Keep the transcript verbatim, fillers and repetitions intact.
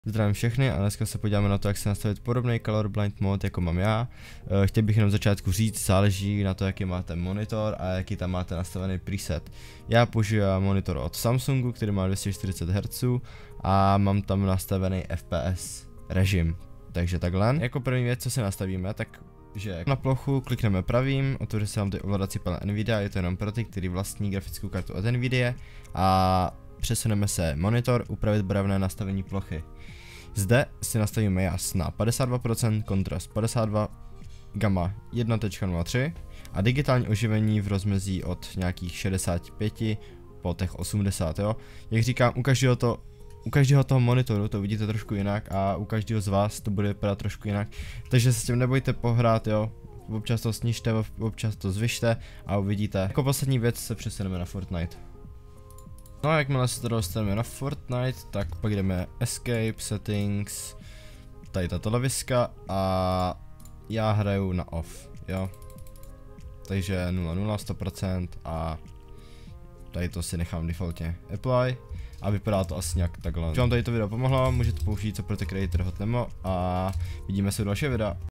Zdravím všechny a dneska se podíváme na to, jak se nastavit podobný colorblind mod, jako mám já. Chtěl bych jenom začátku říct, záleží na to, jaký máte monitor a jaký tam máte nastavený preset. Já použiju monitor od Samsungu, který má dvě stě čtyřicet hertzů a mám tam nastavený F P S režim. Takže takhle. Jako první věc, co si nastavíme, tak že na plochu klikneme pravým, otevře se nám tady ovladací panel Nvidia, je to jenom pro ty, který vlastní grafickou kartu od Nvidia, a přesuneme se monitor, upravit barevné nastavení plochy. Zde si nastavíme jas na padesát dva procent, kontrast padesát dva, gamma jedna tečka nula tři a digitální oživení v rozmezí od nějakých šedesát pět po těch osmdesát, jo. Jak říkám, u každého to U každého toho monitoru to vidíte trošku jinak a u každého z vás to bude vypadat trošku jinak, takže se s tím nebojte pohrát, jo. Občas to snižte, občas to zvyšte a uvidíte. Jako poslední věc se přesuneme na Fortnite. No a jakmile se to dostaneme na Fortnite, tak pak jdeme Escape, Settings, tady tato leviska a já hraju na off, jo. Takže nula nula, sto procent a tady to si nechám defaultně apply. A vypadá to asi nějak takhle. Když vám tady to video pomohlo, můžete použít Support Creator Hot Nemo a vidíme se u dalšího videa.